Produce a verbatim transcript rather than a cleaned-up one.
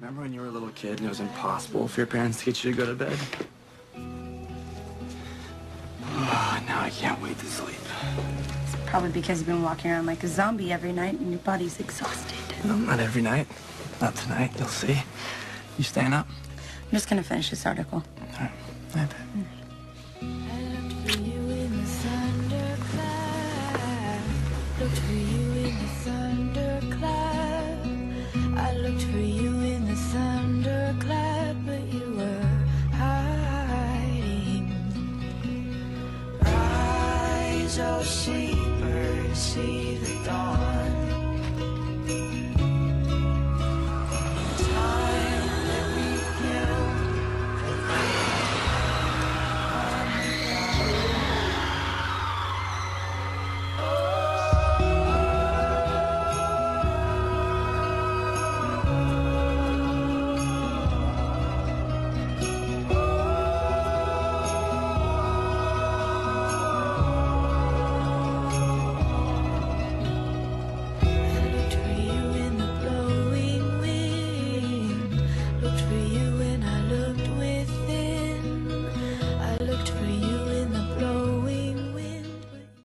Remember when you were a little kid and it was impossible for your parents to get you to go to bed? Oh, now I can't wait to sleep. It's probably because you've been walking around like a zombie every night and your body's exhausted. No, not every night. Not tonight. You'll see. You staying up? I'm just gonna finish this article. All right. I bet.